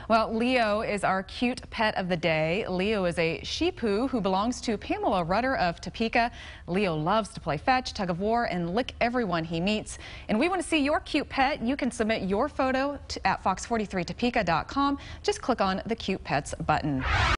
Well, Leo is our cute pet of the day. Leo is a Shih Tzu who belongs to Pamela Rudder of Topeka. Leo loves to play fetch, tug of war, and lick everyone he meets. And we want to see your cute pet. You can submit your photo at fox43topeka.com. Just click on the Cute Pets button.